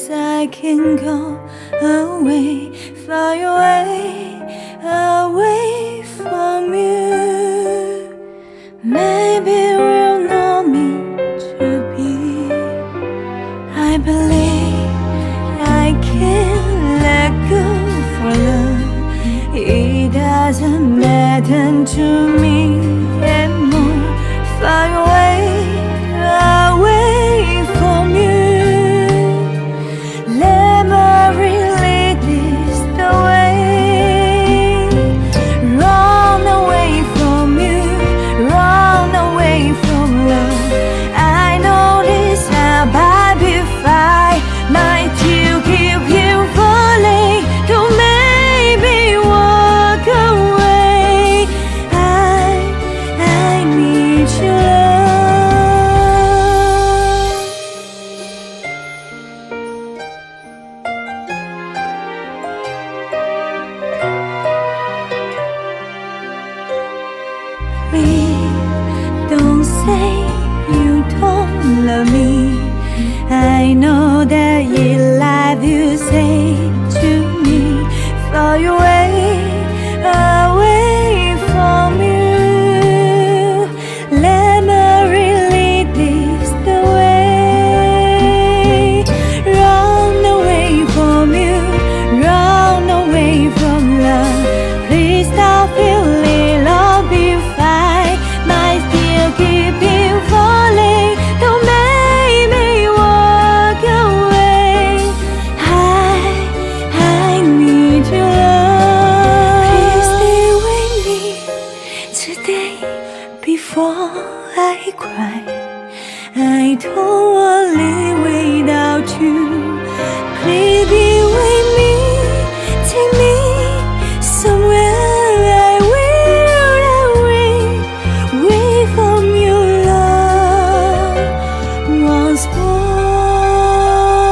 I can go away, far away, away from you. Maybe we'll not meant to be. I believe I can let go for love. It doesn't matter to me anymore. Far away, away from you. Let me lead this the way. Run away from you, run away from love. I know this about if I might still keep you falling. Don't make me walk away. I need your love. Please don't say you don't love me. I know that you love you say to me. Far away, away from you. Let me lead this the way. Run away from you, run away from love. Please stop feeling love if I might still keep you falling. Don't make me walk away. I need your love. Please stay with me today before I cry. I don't want to live without you. Please be with me, take me somewhere I will away from your love once more.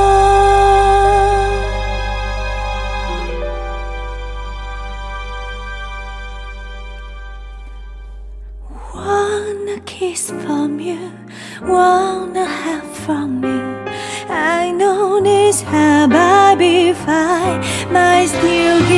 Wanna kiss from you, wanna have from you. I know this habit if I might still give